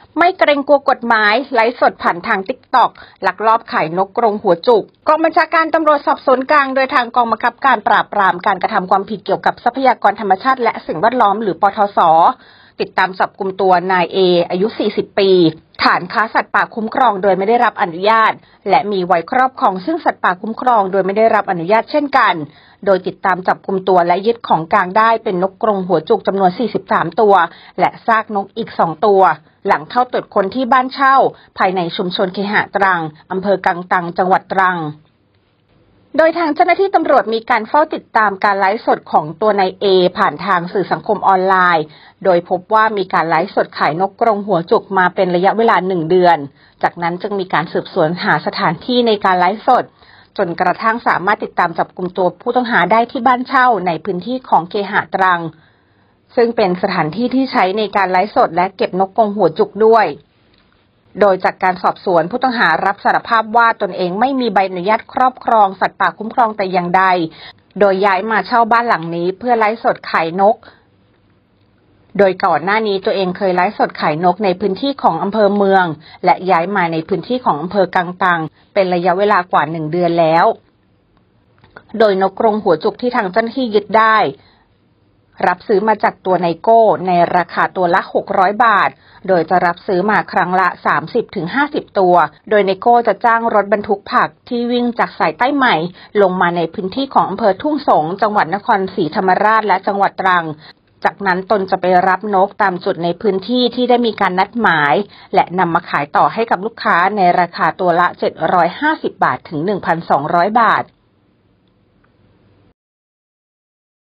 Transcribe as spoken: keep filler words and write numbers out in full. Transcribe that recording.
ไม่เกรงกลัวกฎหมายไลฟ์สดผ่านทางติ๊กต็อกลักลอบขายนกกรงหัวจุกกองบัญชาการตำรวจสอบสวนกลางโดยทางกองบังคับการปราบปรามการกระทำความผิดเกี่ยวกับทรัพยากรธรรมชาติและสิ่งแวดล้อมหรือปทศ.ติดตามจับกุมตัวนายเออายุสี่สิบปีฐานค้าสัตว์ป่าคุ้มครองโดยไม่ได้รับอนุญาตและมีไว้ครอบครองซึ่งสัตว์ป่าคุ้มครองโดยไม่ได้รับอนุญาตเช่นกันโดยติดตามจับกุมตัวและยึดของกลางได้เป็นนกกรงหัวจุกจำนวนสี่สิบสามตัวและซากนกอีกสองตัวหลังเข้าตรวจค้นที่บ้านเช่าภายในชุมชนเคหะตรังอำเภอกังตังจังหวัดตรังโดยทางเจ้าหน้าที่ตำรวจมีการเฝ้าติดตามการไลฟ์สดของตัวนายเอผ่านทางสื่อสังคมออนไลน์โดยพบว่ามีการไลฟ์สดขายนกกรงหัวจุกมาเป็นระยะเวลาหนึ่งเดือนจากนั้นจึงมีการสืบสวนหาสถานที่ในการไลฟ์สดจนกระทั่งสามารถติดตามจับกุมตัวผู้ต้องหาได้ที่บ้านเช่าในพื้นที่ของเคหะตรังซึ่งเป็นสถานที่ที่ใช้ในการไลฟ์สดและเก็บนกกรงหัวจุกด้วยโดยจากการสอบสวนผู้ต้องหารับสารภาพว่าตนเองไม่มีใบอนุญาตครอบครองสัตว์ป่าคุ้มครองแต่อย่างใดโดยย้ายมาเช่าบ้านหลังนี้เพื่อไลฟ์สดขายนกโดยก่อนหน้านี้ตัวเองเคยไลฟ์สดขายนกในพื้นที่ของอำเภอเมืองและย้ายมาในพื้นที่ของอำเภอกังตังเป็นระยะเวลากว่าหนึ่งเดือนแล้วโดยนกกรงหัวจุกที่ทางเจ้าหน้าที่ยึดได้รับซื้อมาจากตัวไนโก้ในราคาตัวละหกร้อยบาทโดยจะรับซื้อมาครั้งละ สามสิบถึงห้าสิบ ตัวโดยไนโก้จะจ้างรถบรรทุกผักที่วิ่งจากสายใต้ใหม่ลงมาในพื้นที่ของอำเภอทุ่งสงจังหวัดนครศรีธรรมราชและจังหวัดตรังจากนั้นตนจะไปรับนกตามจุดในพื้นที่ที่ได้มีการนัดหมายและนำมาขายต่อให้กับลูกค้าในราคาตัวละเจ็ดร้อยห้าสิบบาทถึง หนึ่งพันสองร้อย บาท